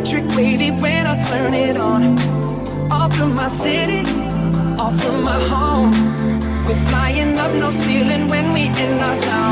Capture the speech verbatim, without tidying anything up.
electric wavy when I turn it on. All through my city, all through my home. We're flying up no ceiling when we in our zone.